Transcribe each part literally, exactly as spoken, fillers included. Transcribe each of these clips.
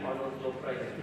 ಮಾಡೋದು ಪ್ರಯತ್ನ.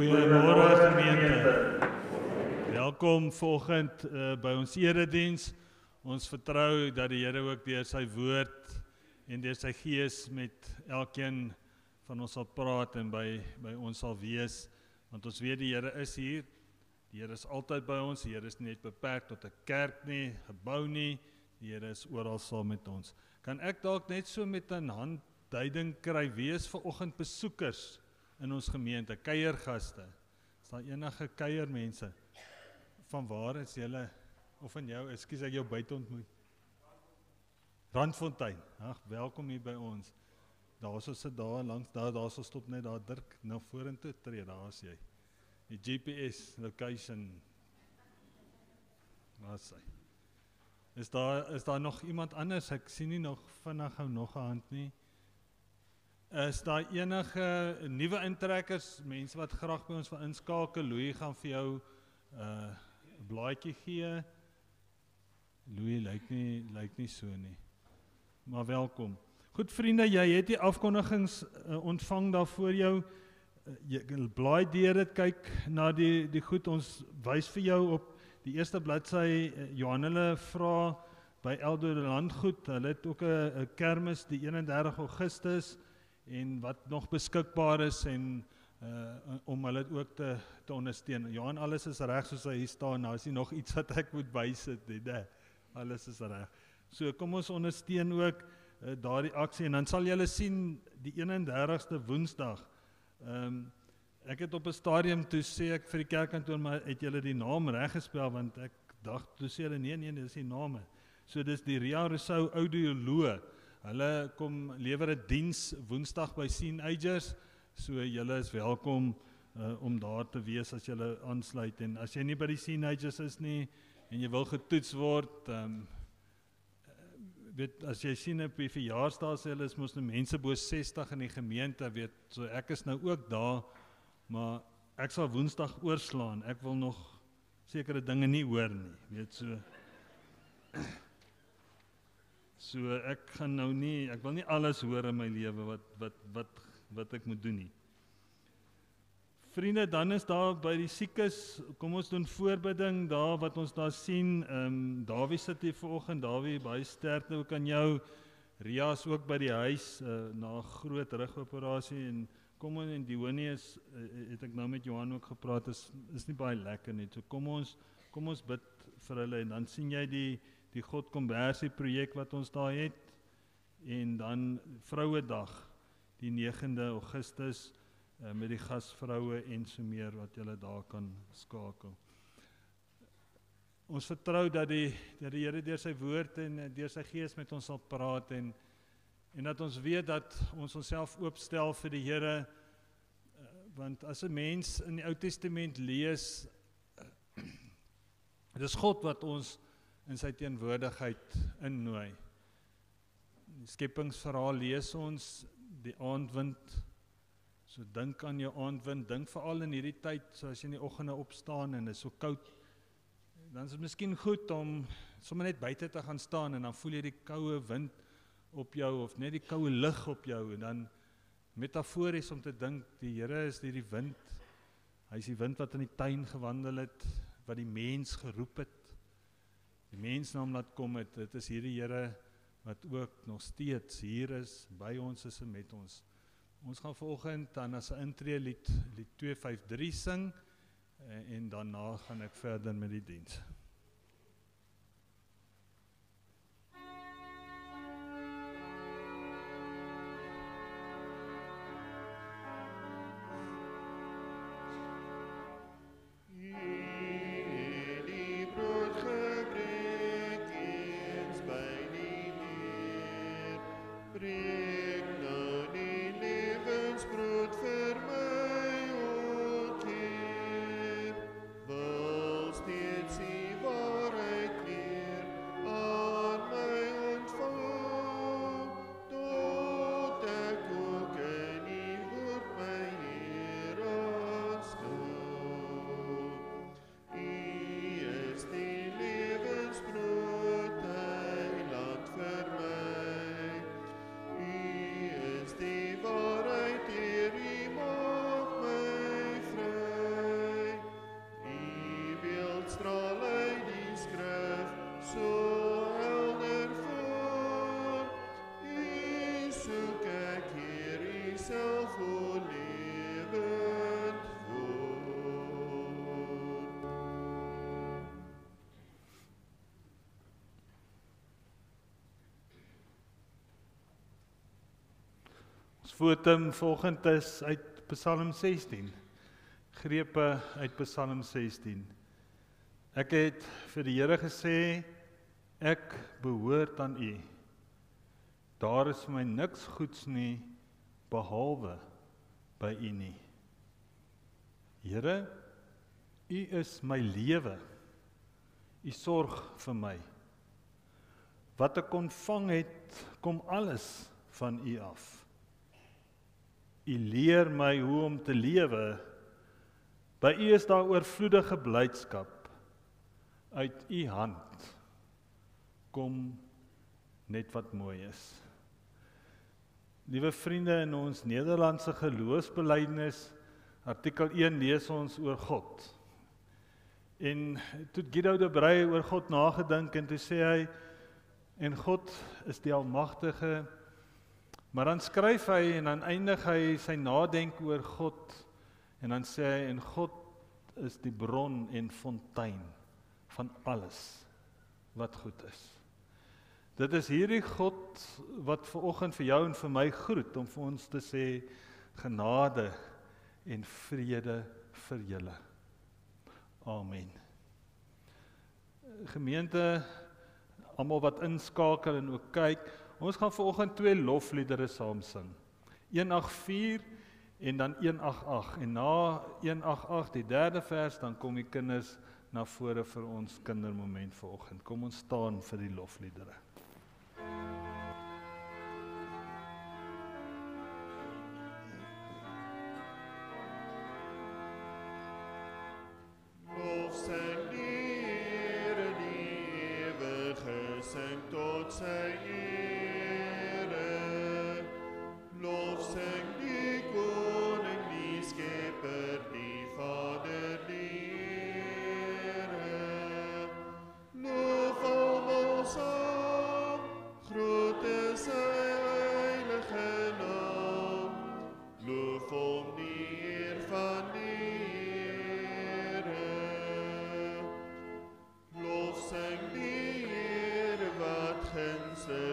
Goeiemôre gemeente. Welkom vanoggend uh, by ons erediens. Ons vertrou dat die Here ook deur sy woord en deur sy gees met elkeen van ons sal praat en by, by ons sal wees. Want ons weet die Here is hier. Die Here is altyd by ons. Die Here is nie net beperk tot 'n kerk nie, gebou nie. Die Here is oral saam met ons. Kan ek dalk net so met 'n handduiding kry, wie is vanoggend besoekers in ons gemeente, kuiergaste? Is daar enige kuiermense? Van waar is julle, of van jou, ekskuus ek jou buite ontmoet? Randfontein. Ag, welkom hier by ons. Daar is ons sit daar langs, daar, daar is ons stop net daar, Dirk, nou vorentoe tree, daar is jy. Die G P S location. Waar is hy? Is daar, is daar nog iemand anders? Ek sien nie nog vinnig hou nog 'n hand nie. Is daar enige nuwe intrekkers, mense wat graag by ons wil inskakel? Louis gaan vir jou 'n uh, blaadjie gee. Louis lyk nie, lyk nie so nie. Maar welkom. Goed vriende, jy het die afkondigings uh, ontvang daar voor jou. Uh, jy blaai deur dit, kyk na die, die goed. Ons wys vir jou op die eerste bladsy, uh, Johan hulle vra by Eldo Landgoed. Hulle het ook 'n kermis die eenendertig Augustus. En wat nog beskikbaar is en uh, om hulle ook te, te ondersteun. Johan, alles is reg soos hy hier staan, nou is nie nog iets wat ek moet bysit, nee, alles is reg. So kom ons ondersteun ook uh, daardie aksie en dan sal julle sien die eenendertigste Woensdag. Um, ek het op 'n stadium toe sê ek vir die kerkkantoor, maar het julle die naam reg gespel, want ek dacht, toe sê hulle, nee, nee, dis die name. So dis die Ria Rousseau Audioloog. Hulle kom lewer 'n diens Woensdag by Seen Agers, so julle is welkom uh, om daar te wees as julle aansluit. En as jy nie by die Seen Agers is nie en jy wil getoets word, um, weet as jy sien op die verjaarsdag sê hulle is mos nou mense bo sestig in die gemeente, weet, so ek is nou ook daar, maar ek sal Woensdag oorslaan. Ek wil nog sekere dinge nie hoor nie, weet so. So ek gaan nou nie, ek wil nie alles hoor in my lewe wat, wat, wat, wat ek moet doen nie. Vriende, dan is daar by die siekes, kom ons doen voorbidding, daar wat ons daar sien, um, Dawie sit hier vanoggend, Dawie, baie sterkte ook aan jou, Ria is ook by die huis, uh, na 'n groot rugoperasie, en kom ons, en Dionius, uh, het ek nou met Johan ook gepraat, is, is nie baie lekker nie, so kom ons, kom ons bid vir hulle, en dan sien jy die, die God Konversie projek wat ons daar het, en dan Vrouedag, die negende Augustus, uh, met die gasvroue en so meer wat julle daar kan skakel. Ons vertrou dat die, dat die Here deur sy woord en deur sy gees met ons sal praat, en, en dat ons weet dat ons onsself oopstel vir die Here, uh, want as 'n mens in die Ou Testament lees, uh, dit is God wat ons in sy teenwoordigheid innooi. Die skepingsverhaal lees ons, die aandwind, so dink aan jou aandwind, dink veral in hierdie tyd, so as jy in die oggende opstaan en dit is so koud, dan is dit miskien goed om sommer net buite te gaan staan en dan voel jy die koue wind op jou, of net die koue lug op jou, en dan metafories om te dink, die Here is die wind, hy is die wind wat in die tuin gewandel het, wat die mens geroep het, die mens na hom laat kom het, dit is hierdie Here wat ook nog steeds hier is, by ons is en met ons. Ons gaan vanoggend dan as 'n intree lied, lied twee vyf drie sing, en daarna gaan ek verder met die diens. Ons fotum vanoggend is uit Psalm sestien, grepe uit Psalm sestien. Ek het vir die Here gesê, ek behoort aan U. Daar is vir my niks goeds nie, behalwe by U nie. Here, U is my lewe. U sorg vir my. Wat ek ontvang het, kom alles van U af. U leer my hoe om te lewe. By U is daar oorvloedige blydskap. Uit U hand kom net wat mooi is. Liewe vriende, in ons Nederlandse geloofsbelijdenis, artikel een lees ons oor God. En toe Guido de Brey oor God nagedink en toe sê hy, en God is die Almagtige, maar dan skryf hy en dan eindig hy sy nadenk oor God, en dan sê hy, en God is die bron en fontein van alles wat goed is. Dit is hierdie God wat vanoggend vir jou en vir my groet, om vir ons te sê, genade en vrede vir julle. Amen. Gemeente, almal wat inskakel en ook kyk, ons gaan vanoggend twee lofliedere saam sing. een agt vier en dan een agt agt. En na een agt agt, die derde vers, dan kom die kinders na vore vir ons kindermoment vanoggend. Kom ons staan vir die lofliedere. Lof sy Here, die ewige, sing tot sy ere. Lof sing die Koning, die Skepper, die Vader, die Here. Lof almal saam, groot is sy heilige naam. Loof hom die eer van die Here. Lof sing die Here wat gunstig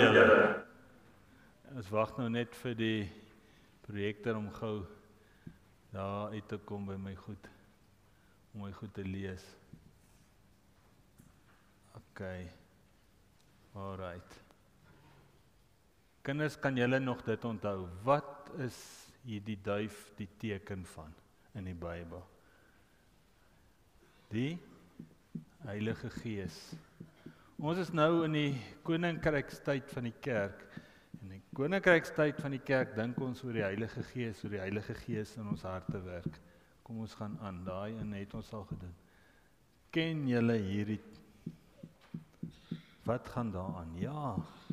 julle. Ons wag nou net vir die projektor om gou daar uit te kom by my goed, om my goed te lees. Ok, alright. Kinders, kan julle nog dit onthou? Wat is hier die duif die teken van in die Bybel? Die Heilige Gees. Ons is nou in die koninkrykstyd van die kerk. In die koninkrykstyd van die kerk dink ons oor die Heilige Gees, oor die Heilige Gees in ons harte werk. Kom ons gaan aan, daai en het ons al gedoen. Ken julle hierdie? Wat gaan daar aan? Ja.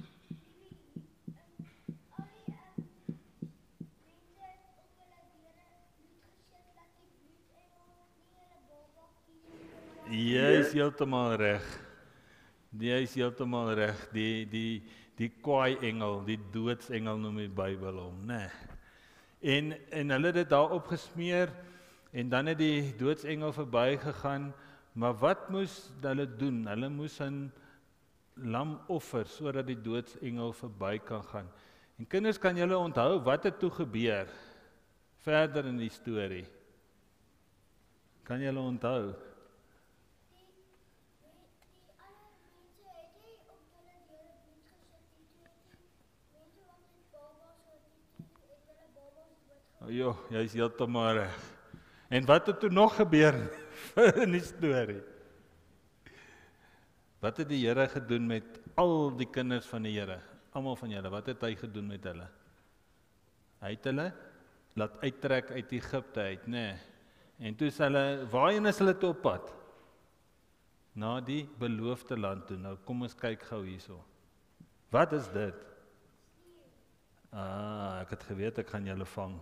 Jy is heeltemal reg. Jy is heeltemal reg. Die die die kwaai engel, die doodsengel noem die Bybel hom, né? En en hulle het dit daar opgesmeer en dan het die doodsengel verbygegaan, maar wat moes hulle doen? Hulle moes 'n lam offer sodat die doodsengel verby kan gaan. En kinders, kan julle onthou wat het toe gebeur verder in die storie? Kan julle onthou? Jo, jy is heeltemal reg. En wat het toe nog gebeur in die storie? Wat het die Here gedoen met al die kinders van die Here? Almal van julle, wat het hy gedoen met hulle? Hy het hulle laat uittrek uit Egipte uit, nê? Nee. En toe is hulle, waarheen is hulle toe op pad? Na die beloofde land toe. Nou kom ons kyk gou hierso. Wat is dit? Ah, ek het geweet ek gaan julle vang.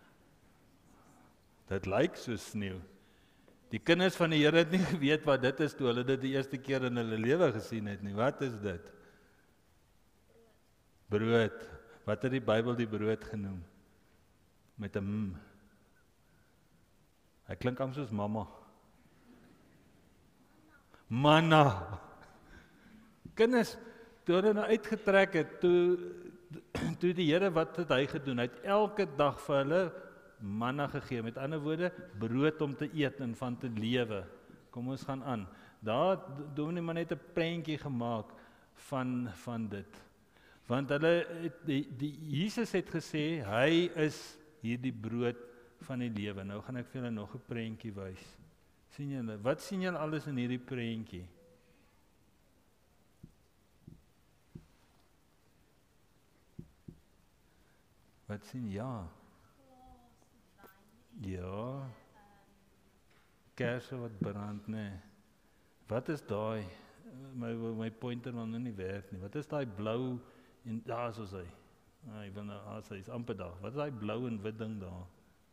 Dit lyk so sneeu. Die kinders van die Here het nie geweet wat dit is toe hulle dit die eerste keer in hulle lewe gesien het nie. Wat is dit? Brood. Wat het die Bybel die brood genoem? Met 'n m. Hy klink am soos mamma. Manna. Kinders, toe hulle nou uitgetrek het, toe toe die Here, wat het hy gedoen? Hy het elke dag vir hulle manna gegee, met ander woorde, brood om te eet en van te lewe. Kom ons gaan aan. Daar doen nie maar net 'n prentjie gemaak van van dit. Want hulle het, die, die Jesus het gesê hy is hierdie brood van die lewe. Nou gaan ek vir julle nog 'n prentjie wys. Sien julle, wat sien julle alles in hierdie prentjie? Wat sien ja? Ja, kersse wat brand, nee. Wat is daai? My, my pointer wil nou nie werk nie. Wat is daai blou en daar is hy? Ah, ek wil nou, ah, hy is amper daar. Wat is daai blou en wit ding daar?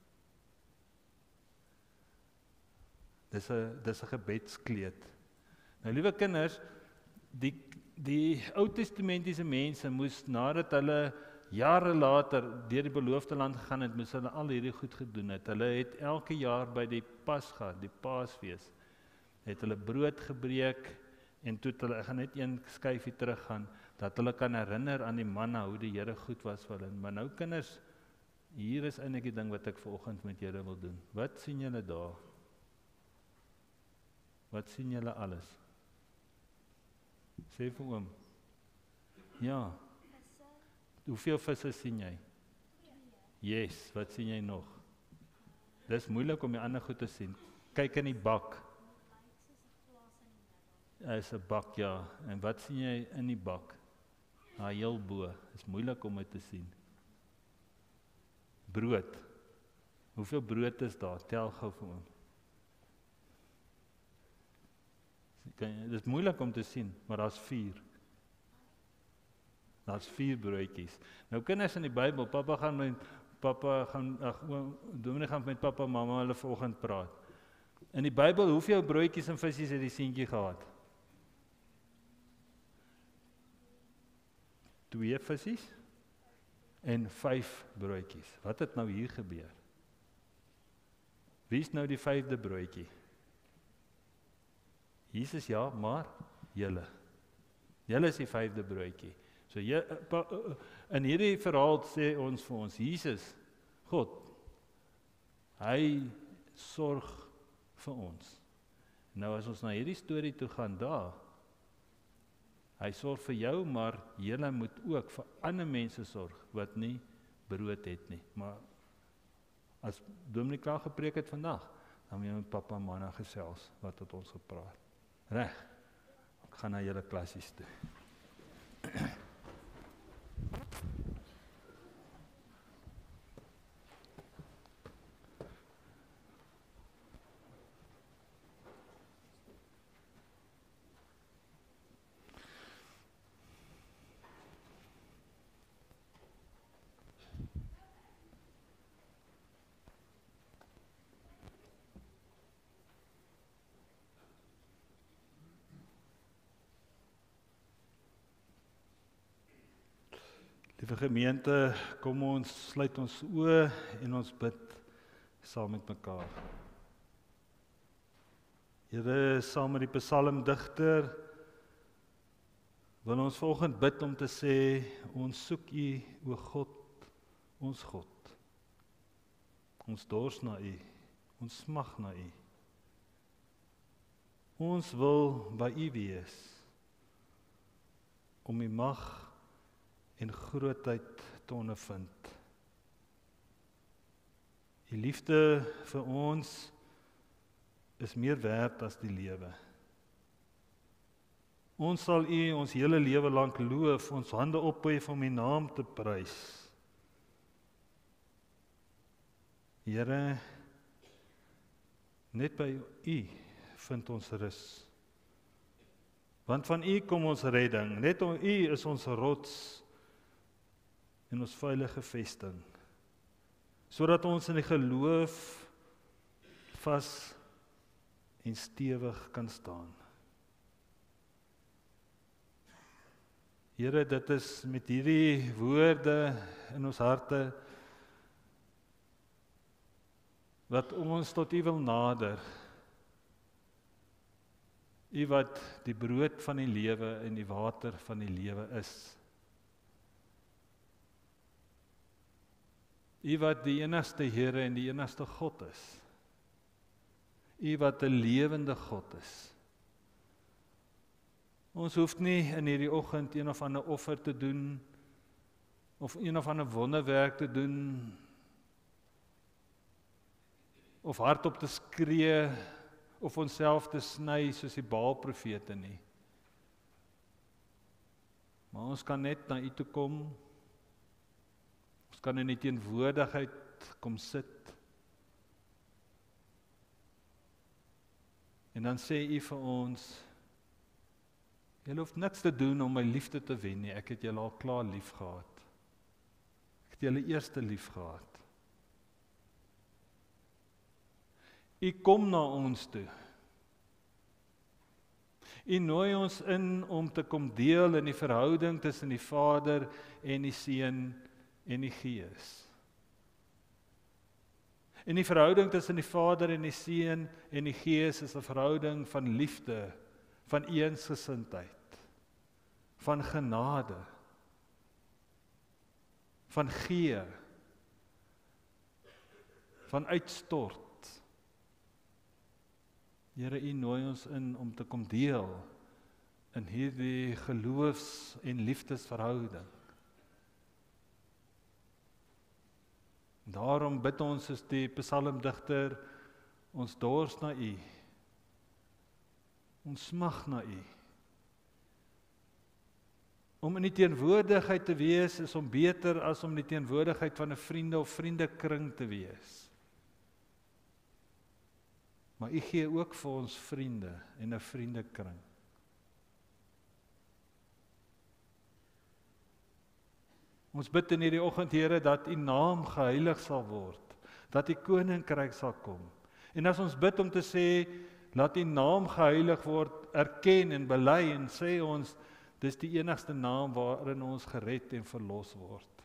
Dis 'n dis 'n gebedskleed. Nou liewe kinders, die die Ou Testamentiese mense moes nadat hulle jare later deur die beloofde land gegaan het, moes hulle al hierdie goed gedoen het. Hulle het elke jaar by die Pasga, die Paasfees, het hulle brood gebreek en toe het hulle, ek gaan net een skyfie teruggaan, dat hulle kan herinner aan die manna, hoe die Here goed was vir hulle. Maar nou kinders, hier is eintlik die ding wat ek vanoggend met julle wil doen. Wat sien julle daar? Wat sien julle alles? Sê vir oom. Ja. Hoeveel visse sien jy? Yes, wat sien jy nog? Dis moeilik om die ander goed te sien. Kyk in die bak. Daar is 'n bak, ja. En wat sien jy in die bak? Daar heel bo. Dis moeilik om dit te sien. Brood. Hoeveel brood is daar? Tel gou vir hom. Dit is moeilik om te sien, maar daar's vier. Daar's vier broodjies. Nou kinders in die Bybel, pappa gaan met pappa gaan ag dominee gaan met pappa en mamma hulle vanoggend praat. In die Bybel, hoeveel broodjies en visse het die seentjie gehad? Twee visse en vyf broodjies. Wat het nou hier gebeur? Wie is nou die vyfde broodjie? Jesus ja, maar julle. Julle is die vyfde broodjie. So So jy, in hierdie verhaal sê ons vir ons, Jesus, God, hy sorg vir ons. Nou as ons na hierdie storie toe gaan daar, hy sorg vir jou, maar jy moet ook vir ander mense sorg, wat nie brood het nie. Maar as Dominee klaar gepreek het vandag, dan moet jy met papa en manna gesels, wat het ons gepraat. Reg, ek gaan na julle klassies toe. Liewe gemeente, kom ons sluit ons oë en ons bid saam met mekaar. Here, saam met die psalmdigter wil ons vanoggend bid om te sê, ons soek U, o God, ons God. Ons dors na U, ons smag na U. Ons wil by U wees, om U mag en grootheid te ondervind. Die liefde vir ons is meer werd as die lewe. Ons sal U ons hele lewe lank loof, ons hande ophef om U naam te prys. Here, net by U vind ons rus. Want van U kom ons redding, net om U is ons rots en ons veilige vesting, sodat ons in die geloof vas en stewig kan staan. Here, dit is met hierdie woorde in ons harte, wat ons tot U wil nader, U wat die brood van die lewe en die water van die lewe is. U wat die enigste Here en die enigste God is. U wat 'n lewende God is. Ons hoef nie in hierdie oggend een of ander offer te doen, of een of ander wonderwerk te doen, of hardop te skree, of onsself te sny soos die Baal-profete nie. Maar ons kan net na U toe kom. Ons kan in die teenwoordigheid kom sit. En dan sê U vir ons, julle hoef niks te doen om my liefde te wen nie, ek het julle al klaar lief gehad. Ek het julle eerste lief gehad. U kom na ons toe. U nooi ons in om te kom deel in die verhouding tussen die Vader en die Seun en die Gees. En die verhouding tussen die Vader en die Seun en die Gees is 'n verhouding van liefde, van eensgesindheid, van genade, van gee, van uitstort. Here, U nooi ons in om te kom deel in hierdie geloofs- en liefdesverhouding. Daarom bid ons soos die psalmdigter, ons dors na U. Ons smag na U. Om in die teenwoordigheid te wees is om beter as om in die teenwoordigheid van 'n vriende of vriendekring te wees. Maar U gee ook vir ons vriende en 'n vriendekring. Ons bid in hierdie oggend, Here, dat U naam geheilig sal word, dat U koninkryk sal kom. En as ons bid om te sê, laat U naam geheilig word, erken en bely en sê ons, dis die enigste naam waarin ons gered en verlos word.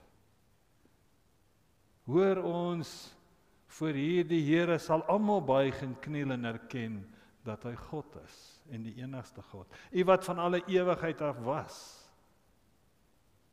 Hoor ons voor hierdie Here sal almal buig en kniel en erken dat hy God is en die enigste God. U wat van alle ewigheid af was.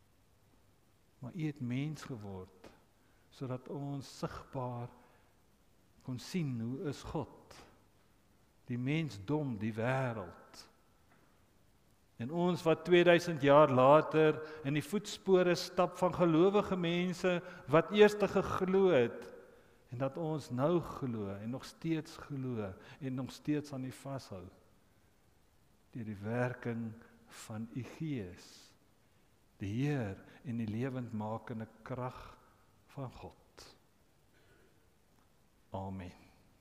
maar U het mens geword, sodat ons sigbaar kon sien hoe is God, die mensdom, die wêreld. En ons wat tweeduisend jaar later in die voetspore stap van gelowige mense wat eers geglo het, en dat ons nou glo en nog steeds glo en nog steeds aan U vashou, deur die werking van U Gees, die Heer en die lewendmakende krag van God. Amen.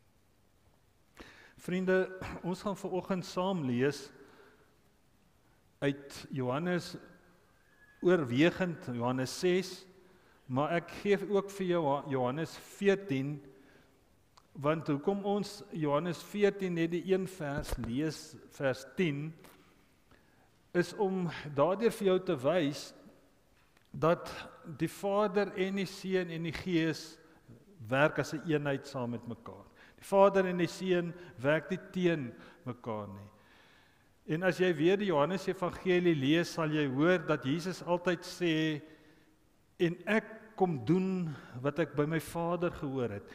Vriende, ons gaan vanoggend saam lees uit Johannes, oorwegend Johannes ses, maar ek gee ook vir jou Johannes veertien, want hoekom ons Johannes veertien net die een vers lees, vers tien, is om daardeur vir jou te wys, dat die Vader en die Seun en die Gees werk as 'n eenheid saam met mekaar. Die Vader en die Seun werk nie teen mekaar nie. En as jy weer die Johannes Evangelie lees, sal jy hoor dat Jesus altyd sê, en ek kom doen wat ek by my Vader gehoor het.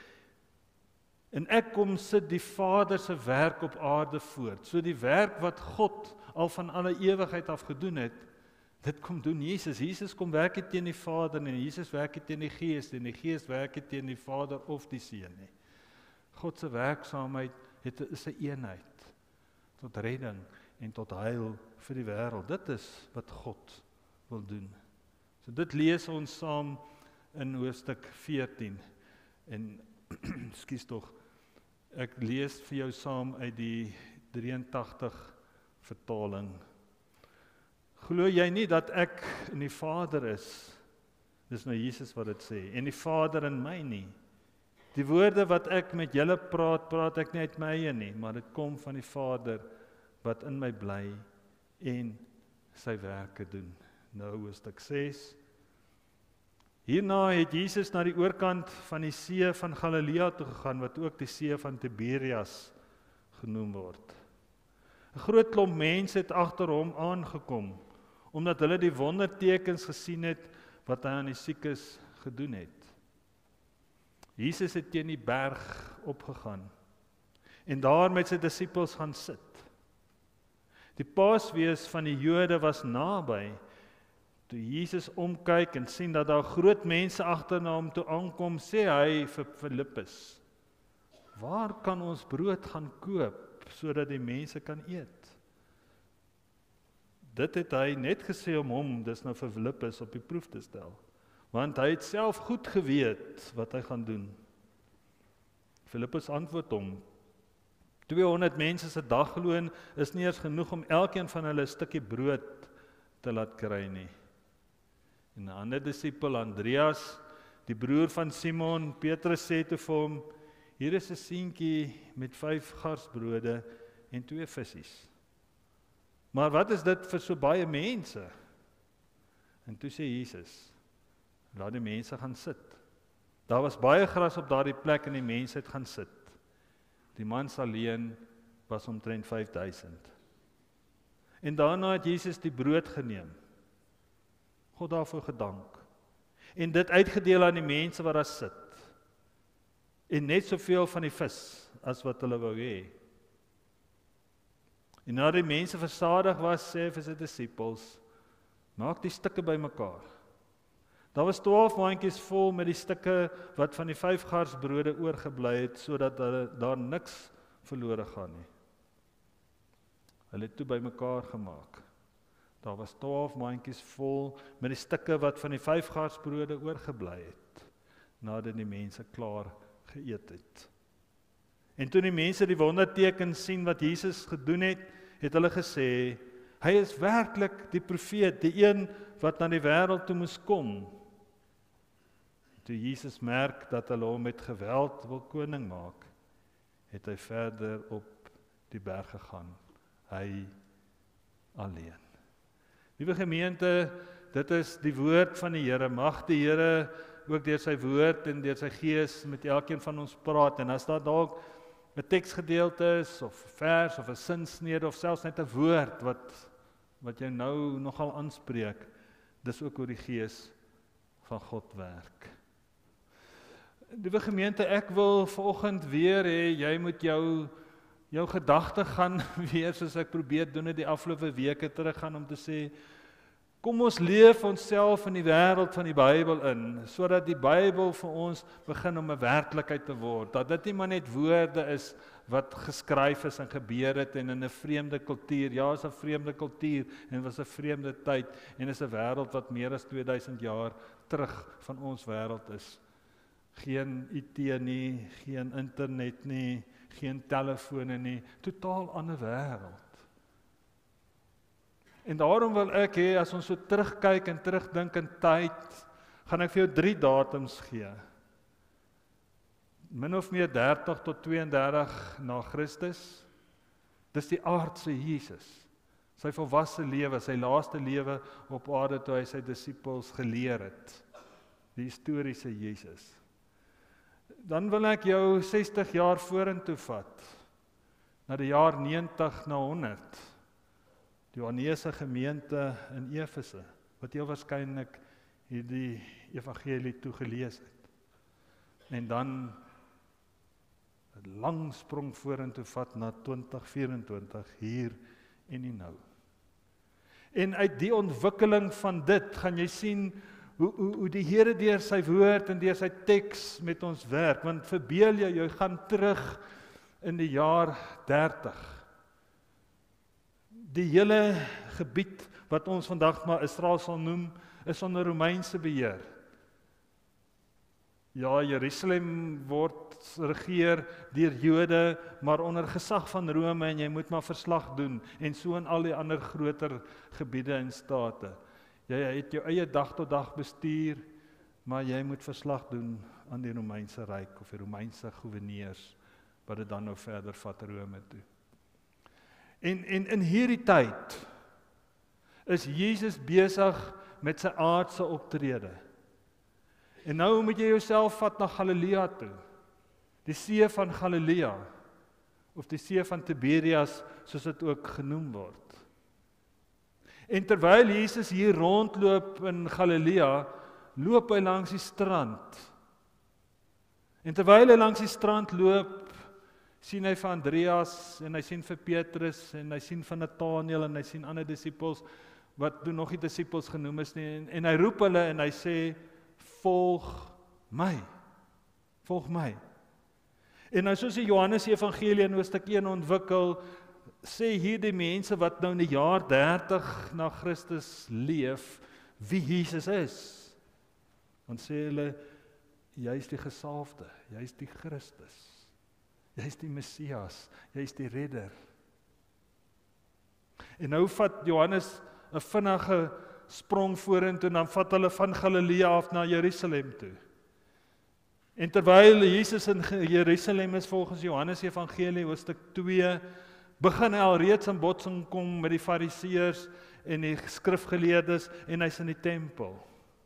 En ek kom sit die Vader se werk op aarde voort. So die werk wat God al van alle ewigheid af gedoen het, dit kom doen Jesus. Jesus kom werk nie teen die Vader en Jesus werk nie teen die Gees en die Gees werk nie teen die Vader of die Seun nie. God se werksaamheid het is 'n eenheid tot redding en tot heil vir die wêreld. Dit is wat God wil doen. So dit lees ons saam in hoofstuk veertien. En skus tog, ek lees vir jou saam uit die drieëntagtig vertaling. Glo jy nie dat ek in die Vader is? Dis nou Jesus wat dit sê. En die Vader in my nie. Die woorde wat ek met julle praat, praat ek nie uit my eie nie, maar dit kom van die Vader wat in my bly en sy werke doen. Nou hoofstuk ses. Hierna het Jesus na die oorkant van die see van Galilea toe gegaan, wat ook die see van Tiberias genoem word. 'n Groot klomp mense het agter hom aangekom, omdat hulle die wondertekens gesien het wat hy aan die siekes gedoen het. Jesus het teen die berg opgegaan en daar met sy disippels gaan sit. Die Paasfees van die Jode was naby. Toe Jesus omkyk en sien dat daar groot mense agterna hom toe aankom, sê hy vir Filippus: "Waar kan ons brood gaan koop sodat die mense kan eet?" Dit het hy net gesê om hom, dis nou vir Filippus, op die proef te stel, want hy het self goed geweet wat hy gaan doen. Filippus antwoord hom: tweehonderd mense se dagloon is nie eers genoeg om elkeen van hulle 'n stukkie brood te laat kry nie. En 'n ander disipel, Andreas, die broer van Simon, Petrus, sê toe vir hom: "Hier is 'n seentjie met vyf garsbrode en twee visse. Maar wat is dit vir so baie mense?" En toe sê Jesus: "Laat die mense gaan sit." Daar was baie gras op daardie plek en die mense het gaan sit. Die mans alleen was omtrent vyfduisend. En daarna het Jesus die brood geneem, God daarvoor gedank, en dit uitgedeel aan die mense wat daar sit, en net soveel van die vis as wat hulle wou hê. En nadat die mense versadig was, sê hy vir sy disippels: "Maak die stukke bymekaar." Daar was twaalf mandjies vol met die stukke wat van die vyf garsbrode oorgebly het, sodat daar niks verlore gaan nie. Hulle het toe bymekaar gemaak. Daar was twaalf mandjies vol met die stukke wat van die vyf garsbrode oorgebly het, nadat die mense klaar geëet het. En toe die mense die wonderteken sien wat Jesus gedoen het, het hulle gesê: "Hy is werklik die profeet, die een wat na die wêreld toe moes kom." Toe Jesus merk dat hulle hom met geweld wil koning maak, het hy verder op die berg gegaan, hy alleen. Liewe gemeente, dit is die woord van die Here. Mag die Here ook deur sy woord en deur sy gees met elkeen van ons praat. En as daar dalk 'n teksgedeelte is, of 'n vers, of 'n sinsnede, of selfs net 'n woord wat, wat jy nou nogal aanspreek, dis ook hoe die Gees van God werk. Liewe gemeente, ek wil vanoggend weer hê, jy moet jou jou gedagte gaan weer, soos ek probeer doen het die afgelope weke terug gaan om te sê, kom ons leef onsself in die wêreld van die Bybel in, sodat die Bybel vir ons begin om 'n werklikheid te word, dat dit nie maar net woorde is wat geskryf is en gebeur het en in 'n vreemde kultuur, ja, is 'n vreemde kultuur en was 'n vreemde tyd en is 'n wêreld wat meer as twee duisend jaar terug van ons wêreld is. Geen I T nie, geen internet nie, geen telefone nie, totaal ander wêreld. En daarom wil ek hê, as ons so terugkyk en terugdink in tyd, gaan ek vir jou drie datums gee. Min of meer dertig tot tweeëndertig na Christus. Dis die aardse Jesus. Sy volwasse lewe, sy laaste lewe op aarde toe hy sy disippels geleer het. Die historiese Jesus. Dan wil ek jou sestig jaar vorentoe vat, na die jaar negentig na honderd, die Johannese gemeente in Efese, wat heel waarskynlik hierdie evangelie toegelees het. En dan 'n lang sprong vorentoe vat na twintig vyf-en-twintig, hier en die nou. En uit die ontwikkeling van dit, gaan jy sien, Hoe, hoe, hoe die Here deur sy woord en deur sy teks met ons werk, want verbeel jy, jy gaan terug in die jaar dertig. Die hele gebied wat ons vandag maar Israel sal noem, is onder Romeinse beheer. Ja, Jerusalem word regeer deur Jode, maar onder gesag van Rome en jy moet maar verslag doen, en so in al die ander groter gebiede en state. Jy het jou eie dag tot dag bestuur, maar jy moet verslag doen aan die Romeinse ryk of die Romeinse goewerneurs, wat dit dan nou verder vat Rome toe. En, en in hierdie tyd is Jesus besig met sy aardse optrede. En nou moet jy jouself vat na Galilea toe, die see van Galilea, of die see van Tiberias, soos dit ook genoem word. En terwyl Jesus hier rondloop in Galilea, loop hy langs die strand. En terwyl hy langs die strand loop, sien hy vir Andreas, en hy sien vir Petrus, en hy sien vir Nathanael, en hy sien ander disippels, wat toe nog nie disippels genoem is nie, en, en hy roep hulle, en hy sê, volg my, volg my. En nou soos die Johannes Evangelie in hoofstuk een ontwikkel, sê hier die mense wat nou in die jaar dertig na Christus leef, wie Jesus is. Dan sê hulle, jy is die gesalfde, jy is die Christus, jy is die Messias, jy is die redder. En nou vat Johannes 'n vinnige sprong vorentoe, en dan vat hulle van Galilea af na Jerusalem toe. En terwyl Jesus in Jerusalem is volgens Johannes Evangelie hoofstuk twee, begin hy al reeds in botsing kom met die fariseërs en die skrifgeleerdes, en hy's in die tempel.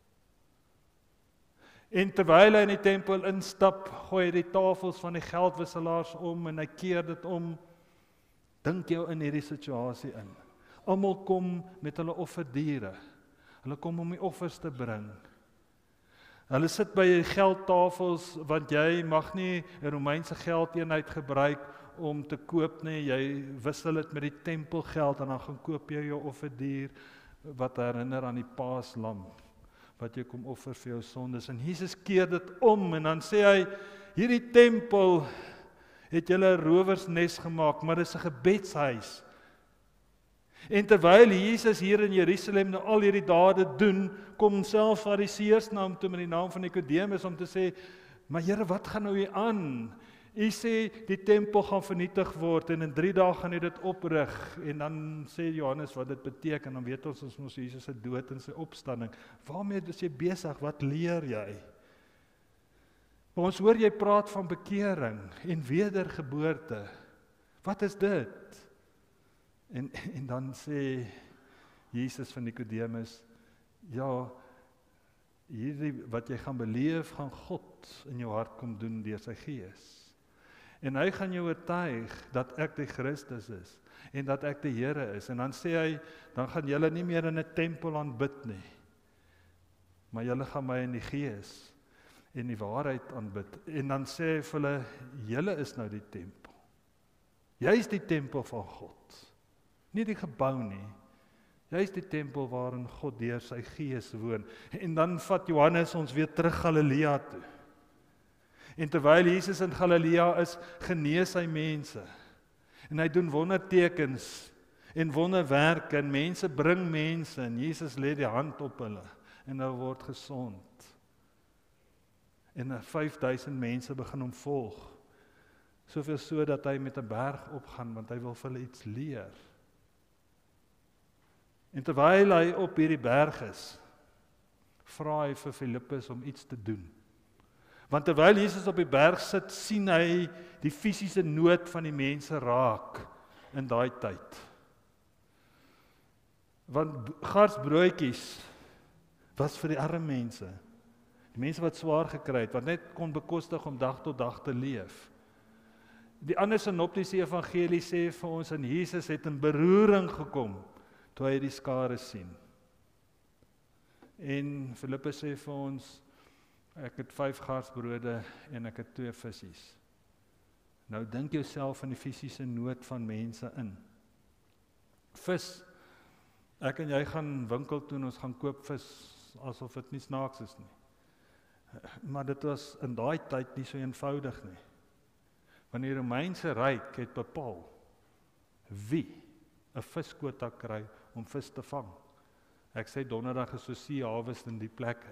En terwyl hy in die tempel instap, gooi hy die tafels van die geldwisselaars om, en hy keer dit om. Dink jou in hierdie situasie in. Almal kom met hulle offerdiere. Hulle kom om die offers te bring. Hulle sit by die geldtafels, want jy mag nie 'n Romeinse geldeenheid gebruik om te koop nie, jy wissel dit met die tempelgeld, en dan gaan koop jy jou offerdier, wat herinner aan die paaslam, wat jy kom offer vir jou sondes. En Jesus keer dit om, en dan sê hy, hierdie tempel het julle 'n rowersnes gemaak, maar dit is 'n gebedshuis. En terwyl Jesus hier in Jerusalem nou al hierdie dade doen, kom selfs fariseërs na hom toe met die naam van Nikodemus om te sê, maar Here, wat gaan nou hier aan? U sê die tempel gaan vernietig word en in drie dae gaan hy dit oprig. En dan sê Johannes wat dit beteken, dan weet ons ons mos Jesus se dood en sy opstanding. Waarmee is jy besig? Wat leer jy? Maar ons hoor jy praat van bekering en wedergeboorte. Wat is dit? En, en dan sê Jesus van Nikodemus, ja, hierdie wat jy gaan beleef, gaan God in jou hart kom doen deur sy Gees. En hy gaan jou oortuig dat ek die Christus is, en dat ek die Here is. En dan sê hy, dan gaan julle nie meer in 'n tempel aanbid nie. maar julle gaan my in die gees en die waarheid aanbid. En dan sê hy vir hulle, julle is nou die tempel. Jy is die tempel van God. Nie die gebou nie. Jy is die tempel waarin God deur sy gees woon. En dan vat Johannes ons weer terug Galilea toe. En terwyl Jesus in Galilea is, genees hy mense. En hy doen wondertekens en wonderwerke en mense bring mense en Jesus lê die hand op hulle en hulle word gesond. En vyf duisend mense begin hom volg. Soveel so dat hy met 'n berg opgaan want hy wil vir hulle iets leer. En terwyl hy op hierdie berg is, vra hy vir Filippus om iets te doen. Want terwyl Jesus op die berg sit, sien hy die fisiese nood van die mense raak in daai tyd. Want garsbroodjies was vir die arme mense, die mense wat swaar gekry het, wat net kon bekostig om dag tot dag te leef. Die ander sinoptiese evangelie sê vir ons, en Jesus het in beroering gekom, toe hy die skare sien. En Filippus sê vir ons, ek het vyf garsbrode en ek het twee visies. Nou dink jouself aan die fisiese nood van mense in. Vis, ek en jy gaan winkel toe en ons gaan koop vis, asof dit nie snaaks is nie. Maar dit was in daai tyd nie so eenvoudig nie. Want die Romeinse ryk het bepaal wie 'n viskwota kry om vis te vang. Ek sê donderdag is so seehawes in die plekke.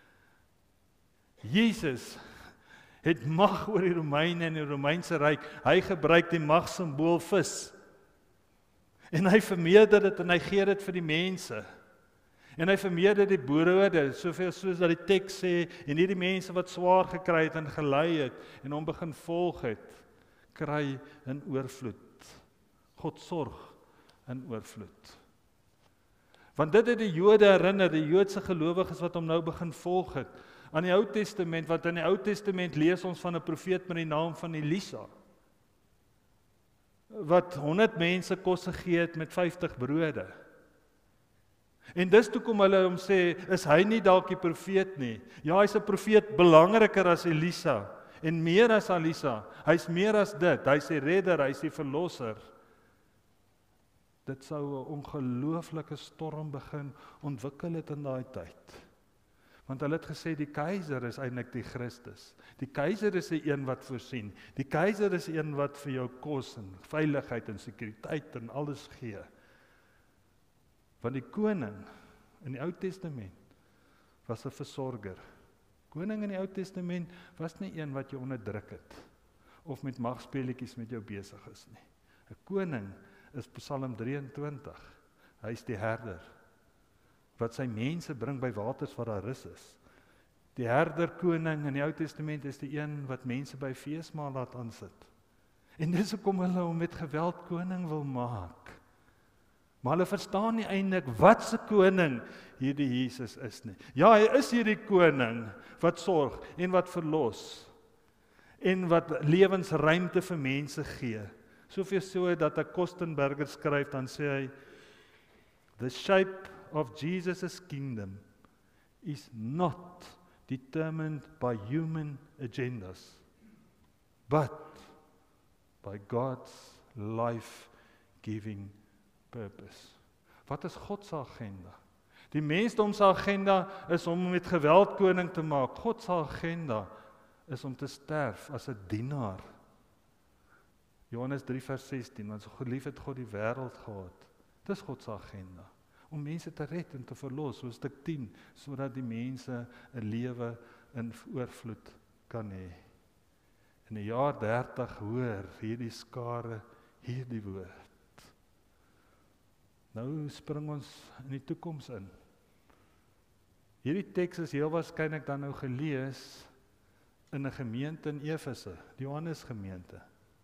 Jesus het mag oor die Romeine en die Romeinse ryk. Hy gebruik die magsimbool vis. En hy vermeerder dit en hy gee dit vir die mense. En hy vermeerder die broode, soveel soos dat die teks sê, en nie die mense wat swaar gekry het en gelei het en hom begin volg het, kry in oorvloed. God sorg in oorvloed. Want dit het die Jode herinner, die Joodse gelowiges wat hom nou begin volg het, aan die Ou Testament, want in die Ou Testament lees ons van 'n profeet met die naam van Elisa, wat honderd mense kos gegee het met vyftig brode. En dis toe kom hulle om sê, is hy nie dalk die profeet nie? Ja, hy's 'n profeet belangriker as Elisa, en meer as Elisa, hy's meer as dit, hy's die redder, hy's die verlosser. Dit sou 'n ongelooflike storm begin ontwikkel het in daai tyd. Want hulle het gesê, die keiser is eintlik die Christus. Die keiser is die een wat voorsien. Die keiser is die een wat vir jou kos en veiligheid en sekuriteit en alles gee. Want die koning in die Ou Testament was 'n versorger. Koning in die Ou Testament was nie een wat jou onderdruk het of met magspeletjies met jou besig is nie. 'n Koning is Psalm drieëntwintig. Hy is die herder wat sy mense bring by waters waar daar rus is. Die herder koning in die Ou Testament is die een wat mense by feesmaal laat aansit. En dis hoekom hulle hom met geweld koning wil maak. Maar hulle verstaan nie eintlik wat se koning hierdie Jesus is nie. Ja, hy is hierdie koning wat sorg en wat verlos en wat lewensruimte vir mense gee. Soveel so dat 'n Kostenberger skryf, dan sê hy, the shape of Jesus' kingdom is not determined by human agendas, but by God's life-giving purpose. Wat is God se agenda? Die mensdom se agenda is om met geweld koning te maak. God se agenda is om te sterf as 'n dienaar. Johannes drie vers sestien, want so gelief het God die wêreld gehad. Dis God se agenda, om mense te red en te verlos, soos stuk tien, sodat die mense 'n lewe in oorvloed kan hê. In die jaar dertig hoor hierdie skare hierdie woord. Nou spring ons in die toekoms in. Hierdie teks is heel waarskynlik dan nou gelees in 'n gemeente in Efese, die Johannes gemeente.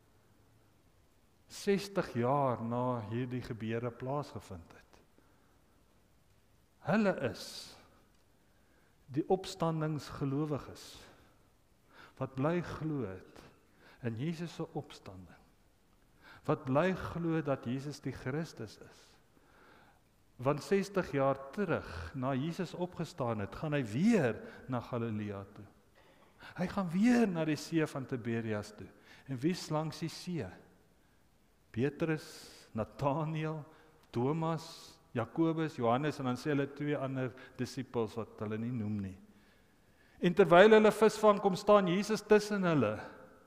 sestig jaar na hierdie gebeure plaasgevind het. Hulle is die opstandingsgelowiges wat bly glo het in Jesus se opstanding. Wat bly glo dat Jesus die Christus is. Want sestig jaar terug, na Jesus opgestaan het, gaan hy weer na Galilea toe. Hy gaan weer na die see van Tiberias toe. En wie is langs die see? Petrus, Nathanael, Thomas, Jakobus, Johannes en dan sê hulle twee ander disippels wat hulle nie noem nie. En terwyl hulle visvang, kom staan Jesus tussen hulle.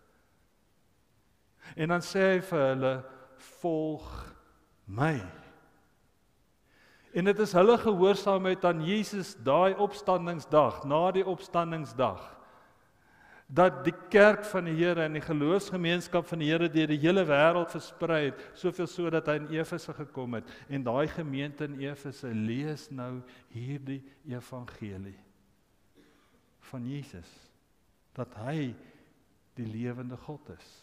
En dan sê hy vir hulle, volg my. En dit is hulle gehoorsaamheid aan Jesus daai opstandingsdag, na die opstandingsdag, dat die kerk van die Here en die geloofsgemeenskap van die Here deur die hele wêreld versprei het, soveel so dat hy in Efese gekom het, en daai gemeente in Efese lees nou hierdie evangelie van Jesus, dat hy die lewende God is.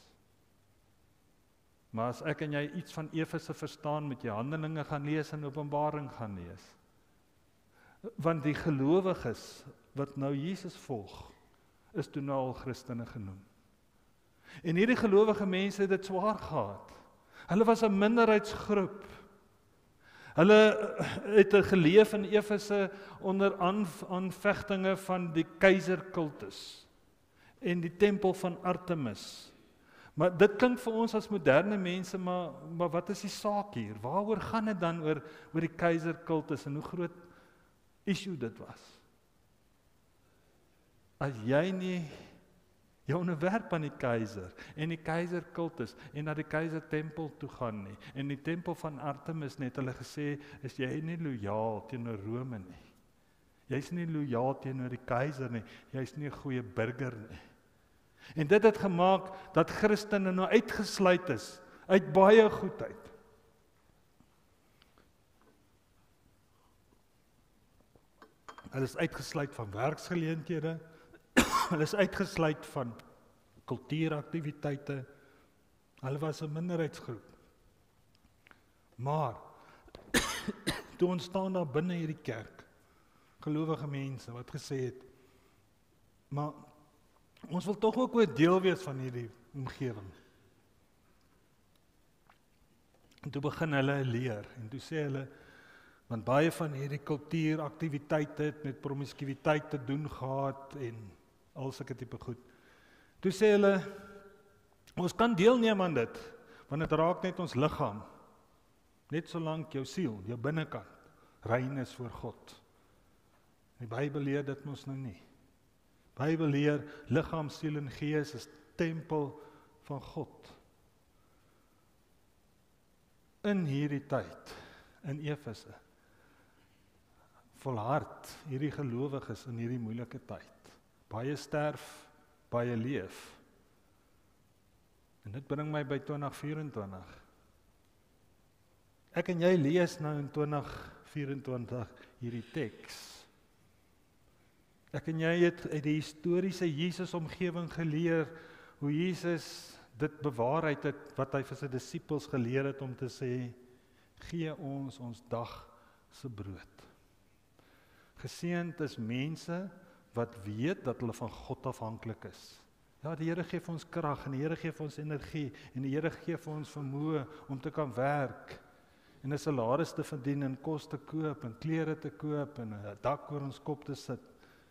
Maar as ek en jy iets van Efese verstaan, moet jy Handelinge gaan lees en Openbaring gaan lees. Want die gelowiges wat nou Jesus volg, is toe nou al Christene genoem. En hierdie gelowige mense het dit swaar gehad. Hulle was 'n minderheidsgroep. Hulle het geleef in Efese onder aanvegtinge van die keiserkultus en die tempel van Artemis. Maar dit klink vir ons as moderne mense, maar, maar wat is die saak hier? Waaroor gaan dit dan oor, oor die keiserkultus en hoe groot issue dit was? As jy nie jou onderwerp aan die keiser en die keiserkultus en na die keisertempel toe gaan nie, en die tempel van Artemis net hulle gesê, is jy nie lojaal teenoor Rome nie. Jy's nie lojaal teenoor die keiser nie, jy's nie 'n goeie burger nie. En dit het gemaak dat Christene nou uitgesluit is uit baie goedheid. Hulle is uitgesluit van werksgeleenthede, hulle is uitgesluit van kultuuraktiwiteite, hulle was 'n minderheidsgroep. Maar, toe ontstaan daar binne hierdie kerk, gelowige mense wat gesê het, maar ons wil tog ook 'n deel wees van hierdie omgewing. En toe begin hulle leer, en toe sê hulle, want baie van hierdie kultuuraktiwiteite het met promiskuïteit te doen gehad, en al sulke tipe goed. Toe sê hulle, ons kan deelneem aan dit, want dit raak net ons liggaam, net solank jou siel, jou binnekant, rein is voor God. Die Bybel leer dit mos nou nie. Bybel leer, liggaam, siel en gees is tempel van God. In hierdie tyd, in Efese, volhard hierdie gelowiges in hierdie moeilike tyd. Baie sterf, baie leef. En dit bring my by twintig vyf-en-twintig. Ek en jy lees nou in twintig vyf-en-twintig hierdie teks. Ek en jy het uit die historiese Jesus-omgewing geleer, hoe Jesus dit bewaarheid het, wat hy vir sy disippels geleer het om te sê, gee ons ons dag se brood. Geseënd is mense wat weet dat hulle van God afhanklik is. Ja, die Here gee vir ons krag, en die Here gee vir ons energie, en die Here gee vir ons vermoë om te kan werk, en 'n salaris te verdien, en kos te koop, en klere te koop, en 'n dak oor ons kop te sit.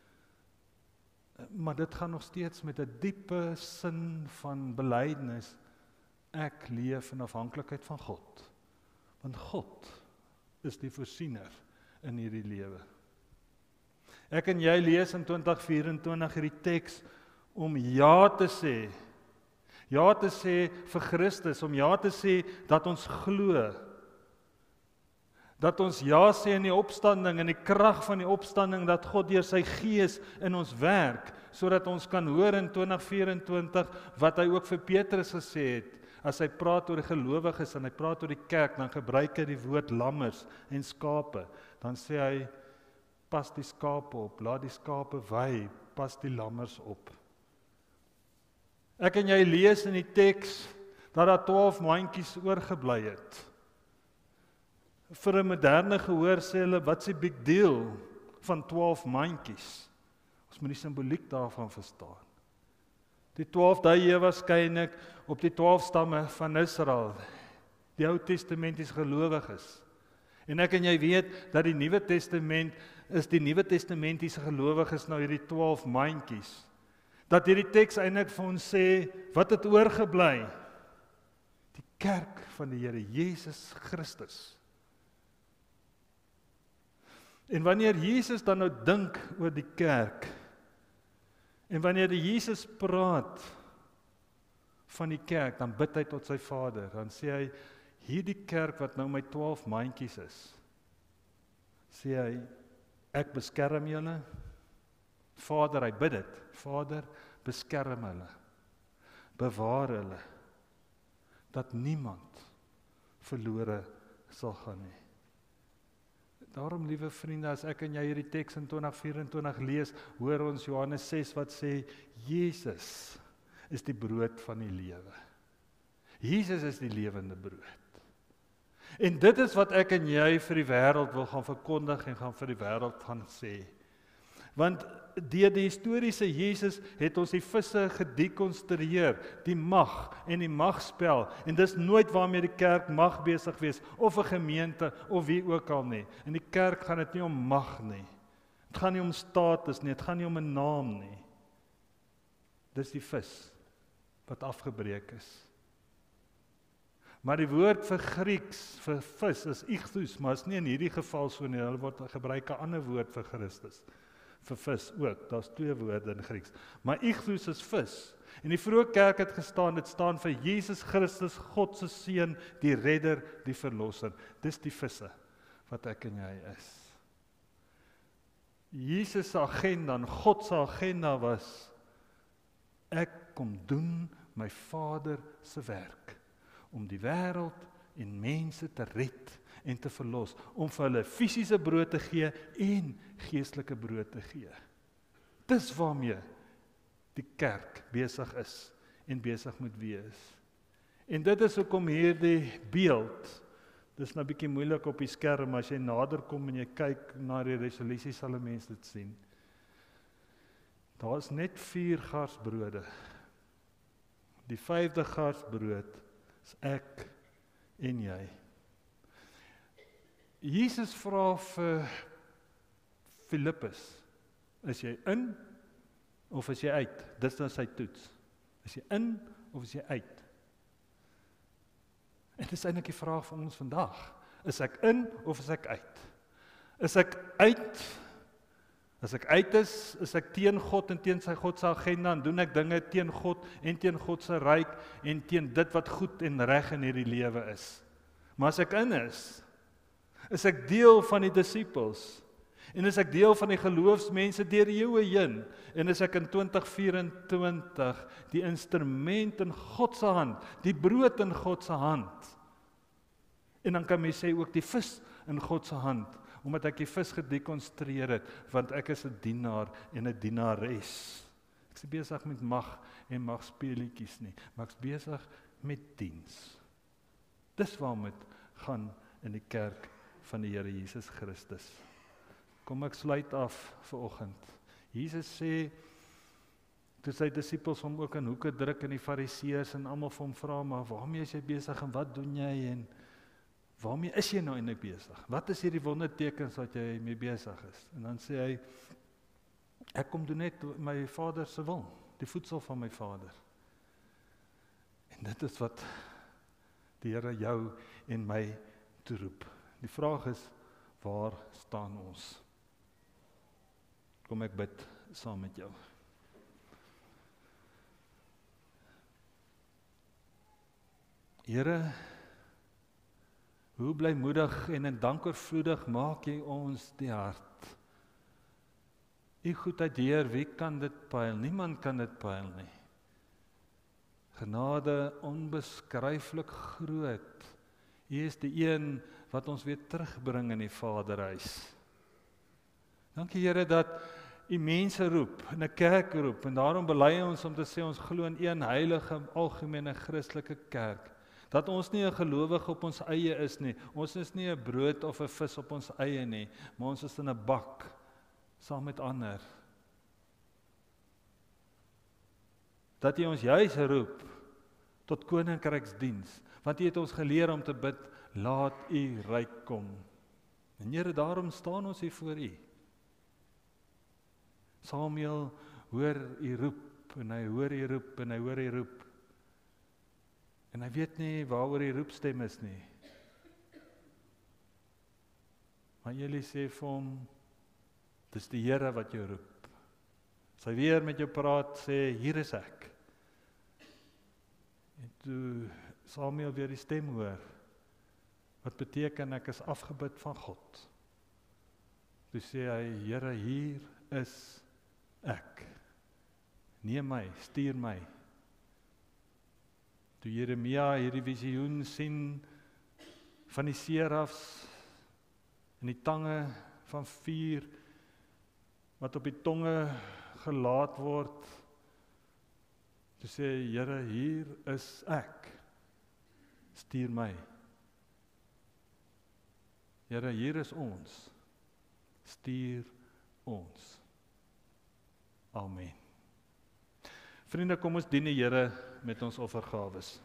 Maar dit gaan nog steeds met 'n diepe sin van belydenis. Ek leef in afhanklikheid van God. Want God is die voorsiener in hierdie lewe. Ek en jy lees in twintig vyf-en-twintig hierdie teks om ja te sê. Ja te sê vir Christus, om ja te sê dat ons glo. Dat ons ja sê in die opstanding, in die krag van die opstanding, dat God deur sy gees in ons werk, sodat ons kan hoor in twintig vyf-en-twintig wat hy ook vir Petrus gesê het. As hy praat oor die gelowiges en hy praat oor die kerk, dan gebruik hy die woord lammers en skape. Dan sê hy, pas die skape op, laat die skape wy, pas die lammers op. Ek en jy lees in die teks dat daar twaalf mandjies oorgebly het. Vir 'n moderne gehoor sê hulle, wat is die big deal van twaalf mandjies? Ons moet die simboliek daarvan verstaan. Die twaalf dui waarskynlik op die twaalf stamme van Israel, die Ou Testamentiese gelowiges. En ek en jy weet dat die Nuwe Testament is die Nuwe Testamentiese gelowiges nou hierdie twaalf mandjies. Dat hierdie teks eintlik vir ons sê, wat het oorgebly? Die kerk van die Here Jesus Christus. En wanneer Jesus dan nou dink oor die kerk, en wanneer die Jesus praat van die kerk, dan bid hy tot sy Vader, dan sê hy, hierdie kerk wat nou my twaalf mandjies is, sê hy, ek beskerm julle, Vader, hy bid dit, Vader, beskerm hulle, bewaar hulle, dat niemand verlore sal gaan nie. Daarom, liewe vriende, as ek en jy hierdie teks in twintig vyf-en-twintig lees, hoor ons Johannes ses wat sê, Jesus is die brood van die lewe. Jesus is die lewende brood. En dit is wat ek en jy vir die wêreld wil gaan verkondig en gaan vir die wêreld gaan sê. Want deur die historiese Jesus het ons die visse gedekonstrueer, die mag en die magspel, en dis nooit waarmee die kerk mag besig wees, of 'n gemeente, of wie ook al nie. In die kerk gaan dit nie om mag nie. Dit gaan nie om status nie, dit gaan nie om 'n naam nie. Dis die vis wat afgebreek is. Maar die woord vir Grieks, vir vis, is ichthus, maar is nie in hierdie geval so nie, hulle word gebruik 'n ander woord vir Christus. Vir vis ook, daar's twee woorde in Grieks. Maar ichthus is vis. En die vroeë kerk het gestaan, dit staan vir Jesus Christus, God se seun, die redder, die verlosser. Dis die visse wat ek en jy is. Jesus se agenda, en God se agenda was, ek kom doen my Vader se werk, om die wêreld en mense te red en te verlos, om vir hulle fisiese brood te gee en geestelike brood te gee. Dis waarmee die kerk besig is en besig moet wees. En dit is hoekom hierdie beeld, dis nou 'n bietjie moeilik op die skerm, as jy nader kom en jy kyk na die resolusie sal 'n mens dit sien. Daar is net vier garsbrode. Die vyfde garsbrood is ek en jy. Jesus vra vir Filippus, is jy in of is jy uit? Dis dan sy toets. Is jy in of is jy uit? En dit is eintlik die vraag van ons vandag. Is ek in of is ek uit? Is ek uit? As ek uit is, is ek teen God en teen sy God se agenda, en doen ek dinge teen God en teen God se ryk en teen dit wat goed en reg in hierdie lewe is. Maar as ek in is, is ek deel van die disippels, en is ek deel van die geloofsmense deur die eeue heen, en is ek in twintig vyf-en-twintig die instrument in God se hand, die brood in God se hand, en dan kan mens sê ook die vis in God se hand, omdat ek die vis gedekonstrueer het, want ek is 'n dienaar en 'n dienares. Ek is besig met mag en magspeletjies nie, maar ek is besig met diens. Dis waarom dit gaan in die kerk van die Here Jesus Christus. Kom ek sluit af vir oggend. Jesus sê, toe sy disippels hom ook in hoeke druk en die fariseërs en almal vir hom vra, maar waarmee is jy besig en wat doen jy en waarmee is jy nou eintlik besig? Wat is hierdie wondertekens wat jy mee besig is? En dan sê hy, ek kom doen net my Vader se wil, die voedsel van my Vader. En dit is wat die Here jou en my toeroep. Die vraag is, waar staan ons? Kom ek bid saam met jou. Here, hoe blymoedig en in dankoorvloedig maak jy ons die hart. U goedheid, Heer, wie kan dit pyl? Niemand kan dit pyl nie. Genade onbeskryflik groot. U is die een wat ons weer terugbring in die Vaderhuis. Dankie Here dat U mense roep, in 'n kerk roep, en daarom bely ons om te sê ons glo in een heilige, algemene Christelike kerk. Dat ons nie 'n gelowige op ons eie is nie. Ons is nie 'n brood of 'n vis op ons eie nie, maar ons is in 'n bak saam met ander. Dat U ons juis roep tot koninkryksdiens, want U het ons geleer om te bid, laat U ryk kom. En Here, daarom staan ons hier voor U. Samuel hoor U roep, en hy hoor U roep, en hy hoor U roep. En hy weet nie waaroor die roepstem is nie. Maar Eli sê vir hom, dis die Here wat jou roep. As hy weer met jou praat, sê, hier is ek. En toe Samuel weer die stem hoor, wat beteken ek is afgebid van God. Toe sê hy, Here, hier is ek. Neem my, stuur my. Toe Jeremia hierdie visioen sien van die serafs en die tange van vuur wat op die tonge gelaat word, toe sê Here, hier is ek. Stuur my. Here, hier is ons. Stuur ons. Amen. Vriende, kom ons dien die Here met ons offergawes.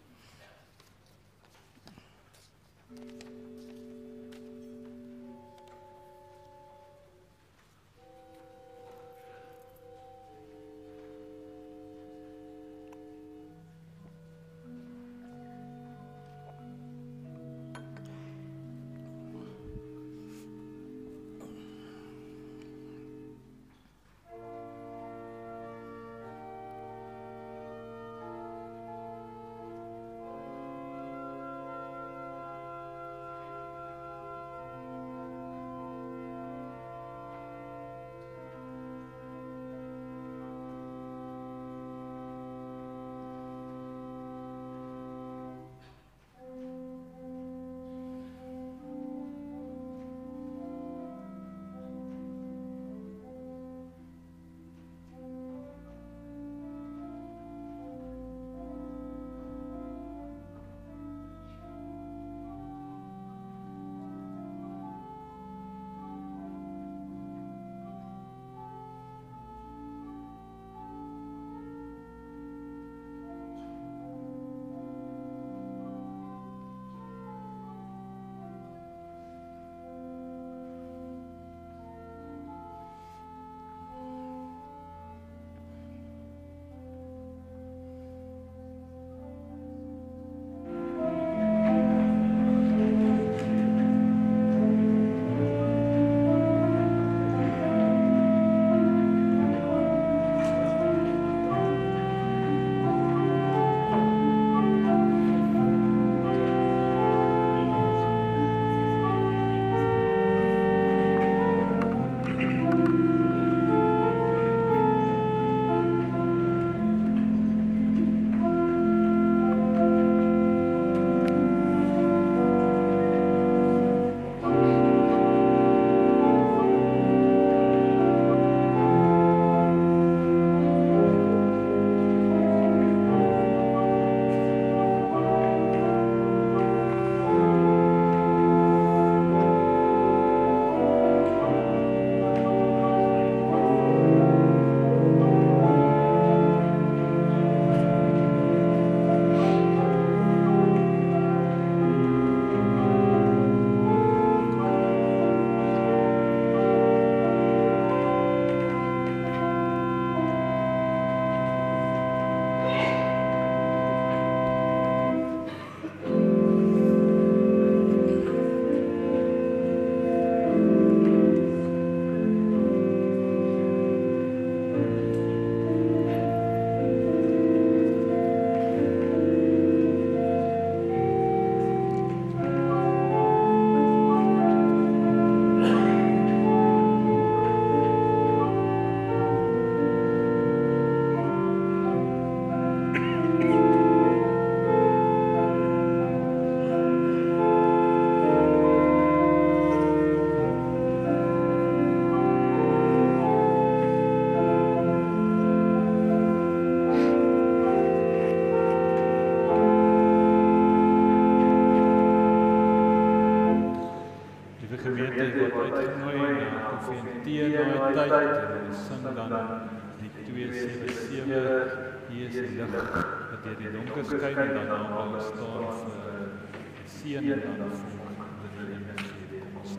U is die lig wat deur die donker skyn en dan naby ons staan vir seën en dan vir die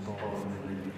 mekaar vir 'n liedjie.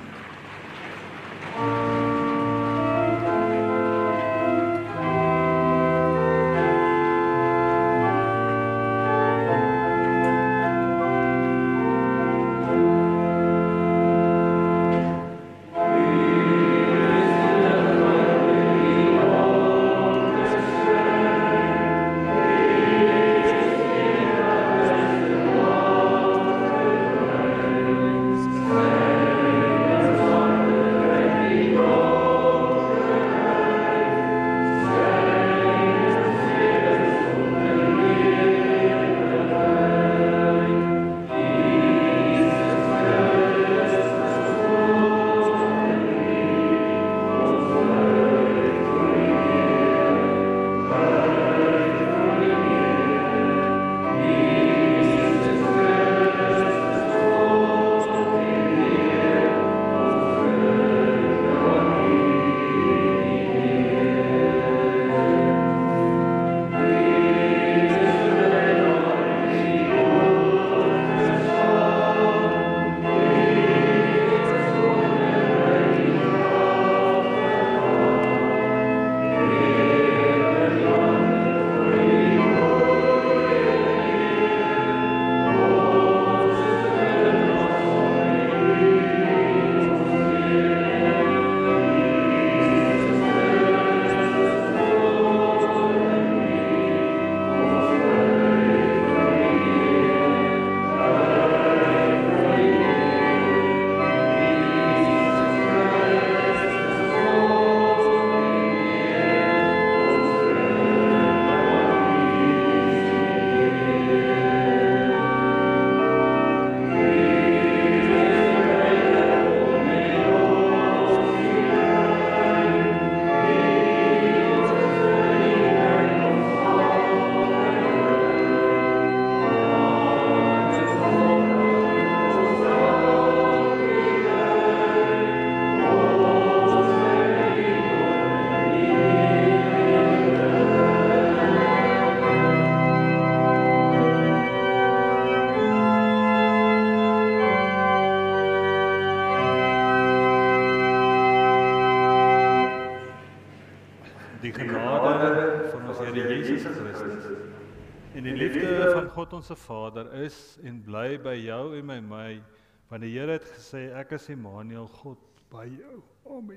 Die genade van ons Here Jesus Christus en die liefde van God ons Vader is en bly by jou en by my, want die Here het gesê, ek is Immanuel, God by jou. Amen.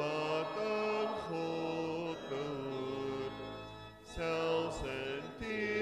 Zelfs een